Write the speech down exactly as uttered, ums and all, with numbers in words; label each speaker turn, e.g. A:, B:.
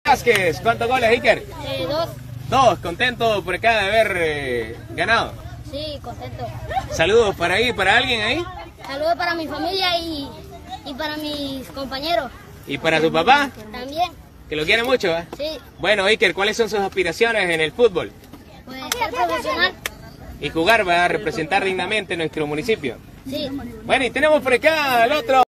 A: Vázquez, ¿cuántos goles, Iker?
B: Eh, dos.
A: Dos, contento por acá de haber eh, ganado.
B: Sí, contento.
A: Saludos para ahí, para alguien ahí.
B: Saludos para mi familia y, y para mis compañeros.
A: ¿Y para tu papá?
B: También.
A: Que lo quiere mucho, ¿eh?
B: Sí.
A: Bueno, Iker, ¿cuáles son sus aspiraciones en el fútbol?
B: Pues ser profesional.
A: Y jugar, va a representar dignamente nuestro municipio.
B: Sí.
A: Bueno, y tenemos por acá al otro.